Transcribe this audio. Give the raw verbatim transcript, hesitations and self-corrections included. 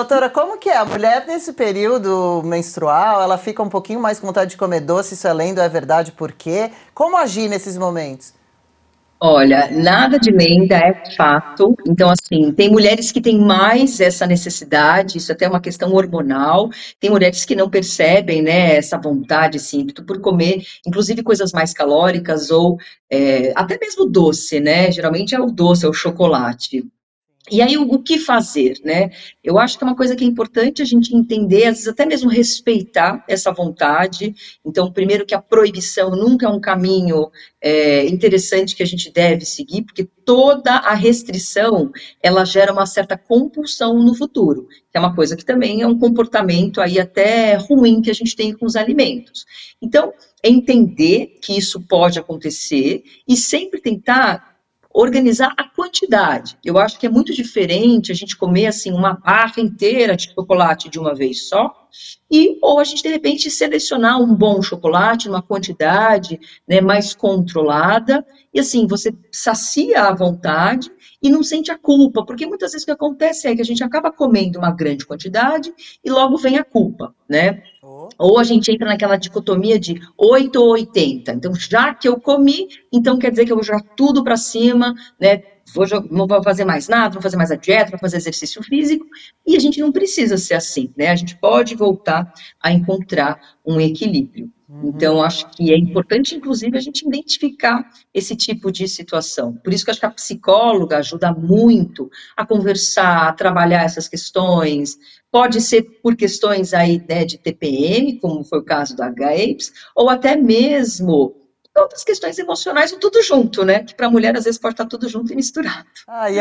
Doutora, como que é? A mulher nesse período menstrual, ela fica um pouquinho mais com vontade de comer doce, isso é lenda, é verdade, por quê? Como agir nesses momentos? Olha, nada de lenda, é fato. Então, assim, tem mulheres que têm mais essa necessidade, isso até é uma questão hormonal. Tem mulheres que não percebem, né, essa vontade, esse ímpeto por comer, inclusive coisas mais calóricas ou é, até mesmo doce, né? Geralmente é o doce, é o chocolate. E aí, o, o que fazer, né? Eu acho que é uma coisa que é importante a gente entender, às vezes até mesmo respeitar essa vontade. Então, primeiro que a proibição nunca é um caminho é, interessante que a gente deve seguir, porque toda a restrição, ela gera uma certa compulsão no futuro, que é uma coisa que também é um comportamento aí até ruim que a gente tem com os alimentos. Então, é entender que isso pode acontecer e sempre tentar organizar a quantidade. Eu acho que é muito diferente a gente comer assim uma barra inteira de chocolate de uma vez só, e ou a gente de repente selecionar um bom chocolate, uma quantidade, né, mais controlada, e assim você sacia à vontade e não sente a culpa, porque muitas vezes o que acontece é que a gente acaba comendo uma grande quantidade e logo vem a culpa, né? Oh. Ou a gente entra naquela dicotomia de oito ou oitenta. Então, já que eu comi, então quer dizer que eu vou jogar tudo para cima, né? Vou, não vou fazer mais nada, não vou fazer mais a dieta, não vou fazer exercício físico. E a gente não precisa ser assim, né? A gente pode voltar a encontrar um equilíbrio. Uhum. Então, acho que é importante, inclusive, a gente identificar esse tipo de situação. Por isso que eu acho que a psicóloga ajuda muito a conversar, a trabalhar essas questões. Pode ser por questões aí, né, de T P M, como foi o caso da AIDS, ou até mesmo outras questões emocionais, ou tudo junto, né? Que para a mulher às vezes pode estar tudo junto e misturado. Ah, e